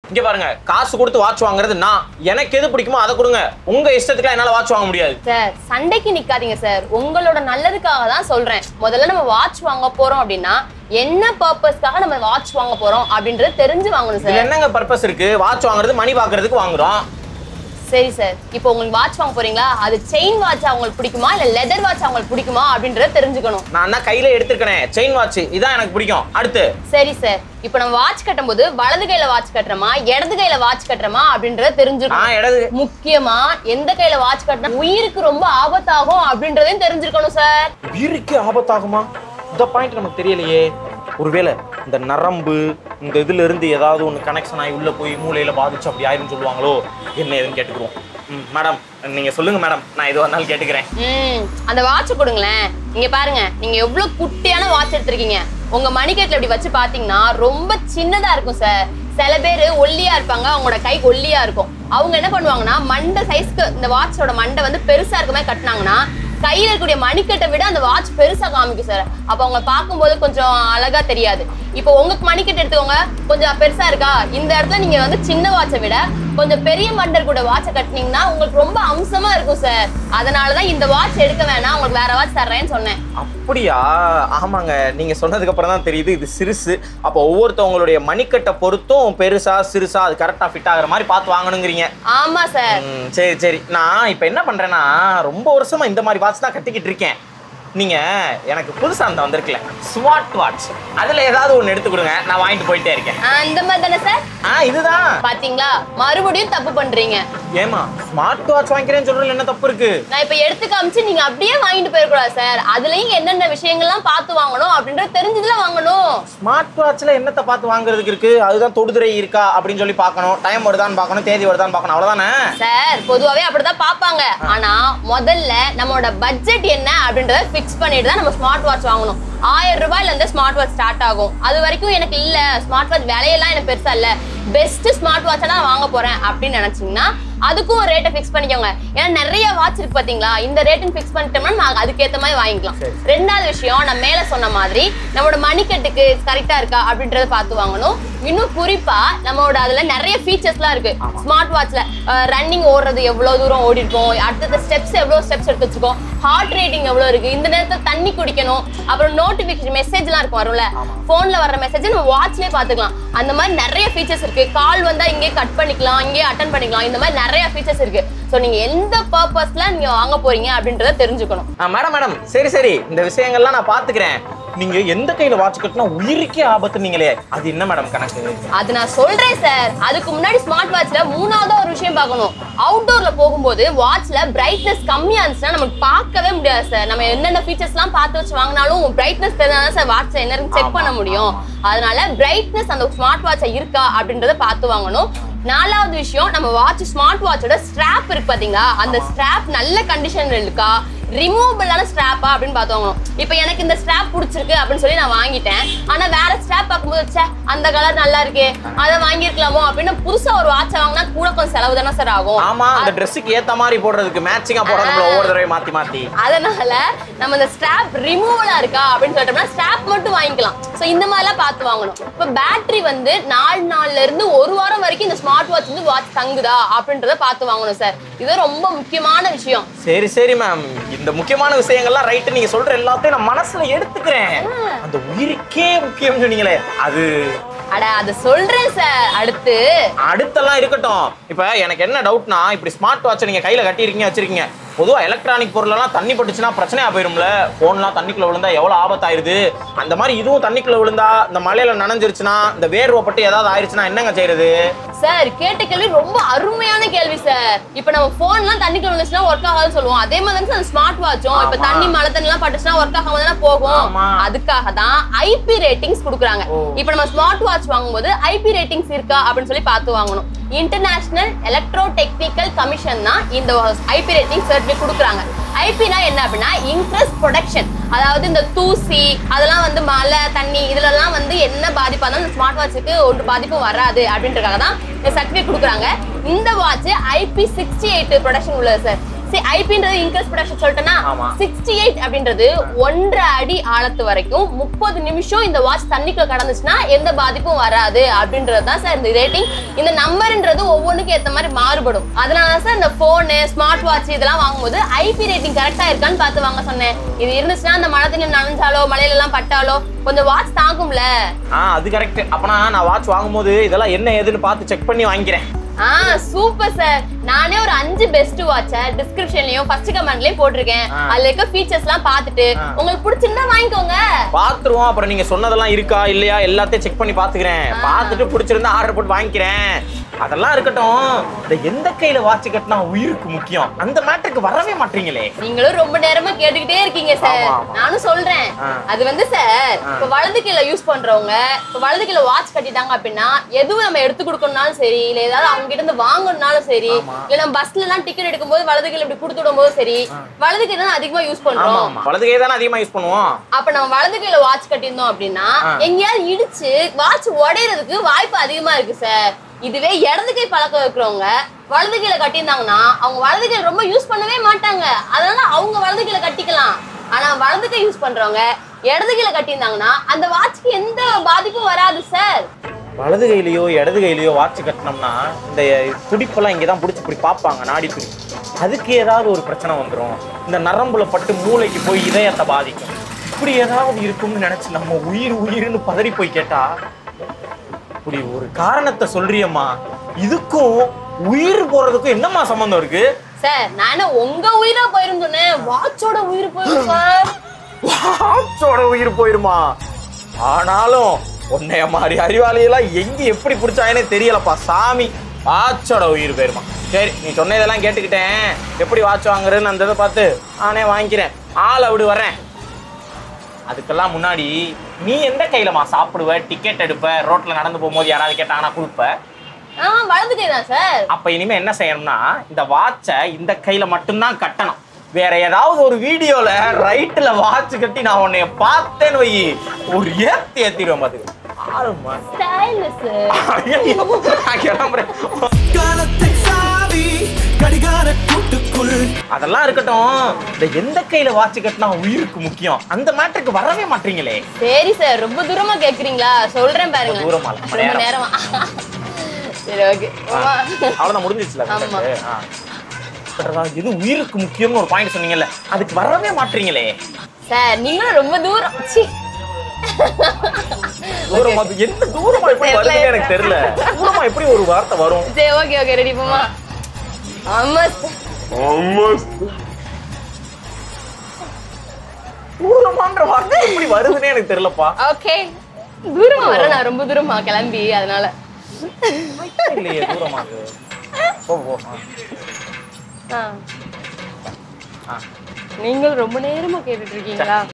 இங்க பாருங்க, காசு கொடுத்து வாட்ச் வாங்குறது நான். எனக்கு எது பிடிக்குமோ அதை கொடுங்க. உங்க இஷ்டத்துக்கு என்னால வாட்ச் வாங்க முடியாது. சார் சண்டைக்கு நிக்காதீங்க சார், உங்களோட நல்லதுக்காக தான் சொல்றேன். முதல்ல நம்ம வாட்ச் வாங்க போறோம் அப்படின்னா என்ன பர்பஸ்க்காக நம்ம வாட்ச் வாங்க போறோம் அப்படின்றது தெரிஞ்சு வாங்கணும் சார். என்னங்க பர்பஸ் இருக்கு? வாட்ச் வாங்குறது மணி பாக்குறதுக்கு வாங்குறோம். சரி சார், இப்போ உங்களுக்கு வாட்ச் வாங்க போறீங்களா, அது செயின் வாட்ச் உங்களுக்கு பிடிக்குமா இல்ல லெதர் வாட்ச் உங்களுக்கு பிடிக்குமா அப்படின்றத தெரிஞ்சுக்கணும். நான் தான் கையில எடுத்துக்கிறேன் செயின் வாட்ச், இதான் எனக்கு பிடிக்கும். அடுத்து சரி சார், இப்போ நம்ம வாட்ச் கட்டும்போது வலது கையில வாட்ச் கட்டுறோமா இடது கையில வாட்ச் கட்டுறோமா அப்படின்றத தெரிஞ்சுக்கணும். முக்கியமா எந்த கையில வாட்ச் கட்டினா உயிருக்கு ரொம்ப ஆபத்தாகும் அப்படின்றதையும் தெரிஞ்சுக்கணும் சார். உயிருக்கு ஆபத்தாகுமா? இந்த பாயிண்ட் நமக்கு தெரியலையே. ஒருவேளை இந்த நரம்பு இந்த இதுல இருந்து ஏதாவது ஒன்று கனெக்ஷன் ஆகி உள்ள போய் மூளையில பாதிச்சு அப்படி ஆயிரும் சொல்லுவாங்களோ, என்ன ஏதுன்னு கேட்டுக்கிறோம். மேடம் நீங்க சொல்லுங்க மேடம், நான் இது ஒரு நாள் கேட்டுக்கிறேன். அந்த வாட்ச் கொடுங்களேன். இங்க பாருங்க, நீங்க எவ்வளவு குட்டியான வாட்ச் எடுத்திருக்கீங்க. உங்க மணிக்கட்டுல இப்படி வச்சு பாத்தீங்கன்னா ரொம்ப சின்னதா இருக்கும் சார். சில பேர் ஒல்லியா இருப்பாங்க, அவங்களோட கை ஒல்லியா இருக்கும். அவங்க என்ன பண்ணுவாங்கன்னா மண்டை சைஸ்க்கு இந்த வாட்சோட மண்டை வந்து பெருசா இருக்க மாதிரி கட்டினாங்கன்னா கையில இருக்கக்கூடிய மணிக்கட்டை விட அந்த வாட்ச் பெருசா காமிக்கும் சார். அப்ப அவங்க பார்க்கும்போது கொஞ்சம் அழகா தெரியாது. இப்போ உங்களுக்கு மணிக்கட்டை எடுத்துக்கோங்க, கொஞ்சம் பெருசா இருக்கா, இந்த இடத்துல நீங்க வந்து சின்ன வாட்சை விட கொஞ்சம் பெரிய மண்டர் கூட வாட்சை கட்டினீங்கன்னா உங்களுக்கு ரொம்ப அம்சமா இருக்கும் சார். அதனாலதான் இந்த வாட்ச் எடுக்க வேணாம், உங்களுக்கு வேற வாட்ச் தர்றேன்னு சொன்னேன். அப்படியா? ஆமாங்க, நீங்க சொன்னதுக்கு அப்புறம் தான் தெரியுது இது சிறுசு. அப்போ ஒவ்வொருத்தவங்களுடைய மணிக்கட்டை பொறுத்தும் பெருசா சிறுசா அது கரெக்டா ஃபிட் ஆகுற மாதிரி பார்த்து வாங்கணுங்கிறீங்க. ஆமா சார். சரி சரி, நான் இப்ப என்ன பண்றேன்னா ரொம்ப வருஷமா இந்த மாதிரி வாட்ச் தான் கட்டிக்கிட்டு இருக்கேன். நீங்க எனக்கு புதுசா அந்த வந்திருக்கல ஸ்மார்ட் வாட்ச், அதுல ஏதாவது ஒண்ணு எடுத்து கொடுங்க, நான் வாங்கிட்டு போயிட்டே இருக்கேன். இந்த மாதிரி தானே சார்? இதுதான். பாத்தீங்களா, மறுபடியும் தப்பு பண்றீங்க. ஏமா ஸ்மார்ட் வாட்ச் வாங்கிக்கிறேன்னு சொல்றதுல என்ன தப்பு இருக்கு? நான் இப்ப எடுத்து காமிச்சு நீங்க அப்படியே வாங்கிட்டு போயிடக்கூடாது சார். அதுலயும் என்னென்ன விஷயங்கள்லாம் பார்த்து வாங்கணும் அப்படின்றது தெரிஞ்சதுல வாங்கணும். ஸ்மார்ட் வாட்ச்ல என்னத்தை பார்த்து வாங்குறதுக்கு இருக்கு? அதுதான் தொடுதுறை இருக்கா அப்படின்னு சொல்லி பார்க்கணும், டைம் வருதான்னு பார்க்கணும், தேதி வருதான்னு பார்க்கணும், அவ்வளவுதானே சார்? பொதுவாவே அப்படிதான் பார்ப்பாங்க. ஆனா முதல்ல நம்மளோட பட்ஜெட் என்ன அப்படின்றத ஃபிக்ஸ் பண்ணிட்டு தான் நம்ம ஸ்மார்ட் வாட்ச் வாங்கணும். 1000 ரூபாயில இருந்து ஸ்மார்ட் வாட்ச் ஸ்டார்ட் ஆகும். அது வரைக்கும் எனக்கு இல்ல ஸ்மார்ட் வாட்ச் விலையெல்லாம் எனக்கு பெருசா இல்ல, பெஸ்ட் ஸ்மார்ட் வாட்ச் நான் வாங்க போறேன் அப்படின்னு நினைச்சீங்கன்னா அதுக்கும் ஒரு ரேட்டை ஃபிக்ஸ் பண்ணிக்கோங்க. ஏன்னா நிறைய வாட்ச் இருக்கு பாத்தீங்களா, இந்த ரேட்டுன்னு ஃபிக்ஸ் பண்ணிட்டோம்னா நான் அதுக்கேற்ற மாதிரி வாங்கிக்கலாம். ரெண்டாவது விஷயம், நான் மேல சொன்ன மாதிரி நம்மளோட மணிக்கட்டுக்கு கரெக்டா இருக்கா அப்படின்றத பார்த்து வாங்கணும். இன்னும் குறிப்பா நம்மளோட அதுல நிறைய ஃபீச்சர்ஸ்லாம் இருக்கு. ஸ்மார்ட் வாட்ச்ல ரன்னிங் ஓடுறது எவ்வளவு தூரம் ஓடி இருக்கும், அடுத்த ஸ்டெப்ஸ் எவ்வளவு ஸ்டெப்ஸ் எடுத்து வச்சிருக்கோம், ஹார்ட் ரேட்டிங் எவ்வளவு இருக்கு, இந்த நேரத்துல தண்ணி குடிக்கணும், அப்புறம் நோட்டிபிகேஷன் மெசேஜ்லாம் இருக்கும் வரும்ல, போன்ல வர்ற மெசேஜ் நம்ம வாட்ச்லயே பாத்துக்கலாம். அந்த மாதிரி நிறைய ஃபீச்சர்ஸ் இருக்கு. கால் வந்தா இங்கே கட் பண்ணிக்கலாம், இங்கே அட்டன் பண்ணிக்கலாம், இந்த மாதிரி நிறைய ஃபீச்சர்ஸ் இருக்கு. சோ நீங்க எந்த பர்பஸ்ல நீங்க வாங்க போறீங்க அப்படின்றத தெரிஞ்சுக்கணும். மேடம் சரி சரி, இந்த விஷயங்கள்லாம் நான் பாத்துக்கிறேன். நீங்க எந்த கையில வாட்ச் கட்டினா உயிருக்கே ஆபத்து நீங்களே, அது என்ன மேடம் கணக்கு? அது நான் சொல்றேன் சார். அதுக்கு முன்னாடி ஸ்மார்ட் வாட்ச்ல மூணாவதா ஒரு விஷயம் பார்க்கணும். அவுட்டோர்ல போகும்போது வாட்ச்ல பிரைட்னஸ் கம்மியா இருந்துச்சுன்னா நமக்கு பார்க்கவே முடியாது சார். நம்ம என்னென்ன ஃபீச்சர்ஸ்லாம் பார்த்து வச்சு வாங்கினாலும் பிரைட்னஸ் தெரிஞ்சாதான் சார் வாட்ச்ல என்ன செக் பண்ண முடியும். அதனால பிரைட்னஸ் அந்த ஸ்மார்ட் வாட்ச்ல இருக்கா அப்படின்றத பார்த்து வாங்கணும். நாலாவது விஷயம், நம்ம வாட்ச் ஸ்மார்ட் வாட்சோட ஸ்ட்ராப் இருக்கு பாத்தீங்களா, அந்த ஸ்ட்ராப் நல்ல கண்டிஷன்ல இருக்கா, ரிமூவபிளான ஸ்ட்ராப்பா அப்படின்னு பார்த்து. இப்போ எனக்கு இந்த ஸ்ட்ராப் பிடிச்சிருக்கு அப்படின்னு சொல்லி நான் வாங்கிட்டேன். ஆனா வேற ஸ்ட்ராப் பார்க்கும்போது அந்த கலர் நல்லா இருக்கே, அதை வாங்கிருக்கலாமோ அப்படின்னு புதுசா ஒரு வாட்ச் வாங்கினா கூட கொஞ்சம் செலவு தானே சார் ஆகும். ஆமா, அந்த ட்ரெஸ்ஸுக்கு ஏத்த மாதிரி போடுறதுக்கு மேட்சிங்கா போடுறதுல ஒவ்வொரு தடவை மாத்தி மாத்தி. அதனால நம்ம இந்த ஸ்ட்ராப் ரிமூவலா இருக்கா அப்படின்னு சொல்லிட்டோம்னா ஸ்ட்ராப் மட்டும் வாங்கிக்கலாம். சோ இந்த மாதிரிலாம் பார்த்து வாங்கணும். இப்போ பேட்டரி வந்து 4 நாள்ல இருந்து 1 வாரம் வரைக்கும் இந்த ஸ்மார்ட் வாட்ச் வந்து வாட்ச் தங்குதா அப்படின்றத பார்த்து வாங்கணும் சார். இது ரொம்ப முக்கியமான விஷயம். சரி சரி மேம், இந்த முக்கியமான விஷயங்கள்லாம் ரைட்டு, நீங்க சொல்ற எல்லாத்தையும் நான் மனசுல எடுத்துக்கிறேன். அந்த உயிருக்கே முக்கியம் சொன்னீங்களே அது அது சொல்றேன் சார். அடுத்தெல்லாம் இருக்கட்டும். இப்ப எனக்கு என்ன டவுட்னா, இப்படி ஸ்மார்ட் வாட்ச் நீங்க கையில கட்டியிருக்கீங்க வச்சிருக்கீங்க, பொதுவா எலக்ட்ரானிக் பொருளெல்லாம் தண்ணி பட்டுச்சுன்னா பிரச்சனையா போயிரும்ல. போன்லாம் தண்ணிக்குள்ள விழுந்தா எவ்வளவு ஆபத்தாயிருது. அந்த மாதிரி இதுவும் தண்ணிக்குள்ள விழுந்தா, இந்த மழையில நனைஞ்சிருச்சுன்னா, இந்த வேர்வை பட்டு ஏதாவது ஆயிருச்சுன்னா என்னங்க செய்யறது? சார் கேட்ட கேள்வி ரொம்ப அருமையான கேள்வி சார். இப்ப நம்ம போன்லாம் தண்ணிக்குள்ள விழுந்துச்சுன்னா ஒர்க் ஆகாதுன்னு சொல்லுவோம். அதே மாதிரி தான் ஸ்மார்ட் வாட்சும் இப்ப தண்ணி மழை தண்ணி எல்லாம் பட்டுச்சுன்னா ஒர்க் ஆகாம தானே போகும். அதுக்காக தான் ஐபி ரேட்டிங்ஸ் கொடுக்குறாங்க. இப்ப நம்ம ஸ்மார்ட் வாட்ச் வாங்கும்போது ஐபி ரேட்டிங்ஸ் இருக்கா அப்படின்னு சொல்லி பார்த்து வாங்கணும். இன்டர்நேஷனல் எலக்ட்ரோ டெக்னிக்கல் கமிஷன் தான் இந்த ஐபி ரேட்டிங் சர்டிஃபிகேட் கொடுக்குறாங்க. ஐபினா என்ன அப்படின்னா இன்க்ரீஸ் ப்ரொடக்ஷன், அதாவது இந்த தூசி அதெல்லாம் வந்து மழை தண்ணி இதுலலாம் வந்து என்ன பாதிப்பா இருந்தாலும் இந்த ஸ்மார்ட் வாட்சுக்கு ஒரு பாதிப்பும் வராது அப்படின்றதுக்காக தான் இந்த சர்டிஃபிகேட் கொடுக்குறாங்க. இந்த வாட்ச் IP68 ப்ரொடக்ஷன் உள்ளது சார். சரி ஐபின்றது இன்க்ரீஸ் ப்ரொடக்ஷன் சொல்லிட்டேன்னா 68 அப்படின்றது 1.5 அடி ஆழத்து வரைக்கும் 30 நிமிஷம் இந்த வாட்ச் தண்ணிக்குள்ள கடந்துச்சுன்னா எந்த பாதிப்பும் வராது அப்படின்றது தான் சார் இந்த ரேட்டிங். இந்த நம்பர்ன்றது ஒவ்வொன்றுக்கும் ஏற்ற மாதிரி மாறுபடும். அதனால சார் இந்த போனு ஸ்மார்ட் வாட்ச் இதெல்லாம் வாங்கும்போது ஐபி ரேட்டிங் கரெக்டா இருக்கான்னு பார்த்து வாங்க சொன்னேன். இது இருந்துச்சுன்னா அந்த மழை தண்ணி நனைஞ்சாலோ மழையில எல்லாம் பட்டாலோ கொஞ்சம் வாட்ச் தாங்கும்ல. அது கரெக்ட். அப்பனா நான் வாட்ச் வாங்கும்போது இதெல்லாம் என்ன ஏதுன்னு பார்த்து செக் பண்ணி வாங்கிக்கிறேன். Super sir. நானே ஒரு 5 பெஸ்ட் வாட்ச டிஸ்கிரிப்ஷன்லயும் ஃபர்ஸ்ட் கமெண்ட்லயும் போட்டிருக்கேன். அதுல இருக்க ஃபீச்சர்ஸ் எல்லாம் பார்த்துட்டு உங்களுக்கு பிடிச்சிருந்தா வாங்கிக்கோங்க. பாத்துருவோம். அப்புறம் நீங்க சொன்னதெல்லாம் இருக்கா இல்லையா எல்லாத்தையும் செக் பண்ணி பாத்துக்கிறேன். பார்த்துட்டு பிடிச்சிருந்தா ஆர்டர் போட்டு வாங்கிக்கிறேன். அதெல்லாம் இருக்கட்டும். இந்த எந்த கையில வாட்ச் கட்டினா உயிருக்கு முக்கியம் அந்த மேட்டருக்கு வரவே மாட்டீங்களே. நீங்களும் ரொம்ப நேரமா கேட்டுக்கிட்டே இருக்கீங்க சார். நானும் சொல்றேன். அது வந்து சார் இப்ப வலது கையில யூஸ் பண்றவங்க இப்ப வலது கையில வாட்ச் கட்டிட்டாங்க அப்படின்னா எதுவும் நம்ம எடுத்து கொடுக்கணும்னாலும் சரி இல்ல ஏதாவது அவங்க கிட்ட இருந்து வாங்கணும்னாலும் சரி இல்ல நம்ம பஸ்ல எல்லாம் டிக்கெட் எடுக்கும்போது வலது கையில இப்படி கொடுத்து விடும்போது சரி வலது கை தான் அதிகமா யூஸ் பண்றோம். வலது கை தான் அதிகமா யூஸ் பண்ணுவோம். அப்ப நம்ம வலது கையில வாட்ச் கட்டியிருந்தோம் அப்படின்னா எங்கேயாவது இடிச்சு வாட்ச் உடையறதுக்கு வாய்ப்பு அதிகமா இருக்கு சார். இதுவே இடது கை பழக்கம் இருக்கிறவங்க வலது கையில கட்டியிருந்தாங்கன்னா அவங்க வலது கையில ரொம்ப யூஸ் பண்ணவே மாட்டாங்க. அதனால அவங்க வலது கையில கட்டிக்கலாம். ஆனா வலது கை யூஸ் பண்றவங்க இடது கையில கட்டியிருந்தாங்கன்னா அந்த வாட்ச்க்கு எந்த பாதிப்பும் வராது சார். வலது கையிலயோ இடது கையிலயோ வாட்ச் கட்டினோம்னா இந்த துடிப்பெல்லாம் இங்கதான் பிடிச்சி இப்படி பார்ப்பாங்க நாடி துடிப்பு. அதுக்கு ஏதாவது ஒரு பிரச்சனை வந்துடும். இந்த நரம்புல பட்டு மூளைக்கு போய் இதயத்தை பாதிக்கும். இப்படி ஏதாவது இருக்கும்னு நினைச்சு நம்ம உயிர்னு பதறி போய் கேட்டா இப்படி ஒரு காரணத்தை சொல்றியம்மா. இதுக்கும் உயிர் போறதுக்கும் என்னம்மா சம்பந்தம் இருக்கு சார்? நான் உங்க உயிரா போயிரும் சொன்னேன். வாட்சோட உயிர் போயிரும் சார். வாட்சோட உயிர் போயிருமா? ஆனாலும் உன்னைய மாதிரி அறிவாளியெல்லாம் எங்க எப்படி பிடிச்சாங்கன்னே தெரியலப்பா சாமி. வாட்சோட உயிர் போயிருமா? சரி நீ சொன்னதெல்லாம் கேட்டுக்கிட்டேன். எப்படி வாட்ச் வாங்குறேன்னு அந்த இதை பார்த்து நானே வாங்கிக்கிறேன். ஆளை விடு வரேன். அதுக்கெல்லாம் முன்னாடி நீ எந்த கையிலமா சாப்பிடுவ டிக்கெட் எடுப்ப ரோட்ல நடந்து போகும்போது யாராவது கேட்டாங்கன்னா கொடுப்ப? வலது கை தான் சார். அப்ப இனிமே என்ன செய்யணும்னா இந்த வாட்சை இந்த கையில மட்டும்தான் கட்டணும். வேற ஏதாவது ஒரு வீடியோல ரைட்ல வாட்ச் கட்டி நான் உன்னைய பார்த்தேன்னு வை ஒரு ஏத்திடுவேன் பாத்துக்க. அதெல்லாம் இருக்கட்டும். இந்த எந்த கையில வாட்ச் கட்டினா உயிருக்கு முக்கியம் அந்த மேட்டருக்கு வரவே மாட்டீங்களே. சரி சார் ரொம்ப தூரமா கேக்குறீங்களா? சொல்றேன் பாருங்க. தூரமா ரொம்ப நேரமா. சரி ஓகே அவ்வளவுதான் முடிஞ்சிச்சுல. எது உயிருக்கு முக்கியம்னு ஒரு பாயிண்ட் சொன்னீங்கல்ல அதுக்கு வரவே மாட்டீங்களே சார். நீங்களும் ரொம்ப தூரம் தூரமா என்ன தூரமா எப்படி வருதுன்னு எனக்கு தெரியல. தூரமா எப்படி ஒரு வார்த்தை வரும்? சரி ஓகே ஓகே ரெடி போமா. தூரமான்ற வார்த்தை எப்படி வருதுன்னு எனக்கு தெரியலப்பா. ஓகே தூரமா வரேன் நான் ரொம்ப தூரமா கிளம்பி அதனால இல்லையே தூரமா நீங்கள் ரொம்ப நேரமா கேட்டுட்டு இருக்கீங்களா?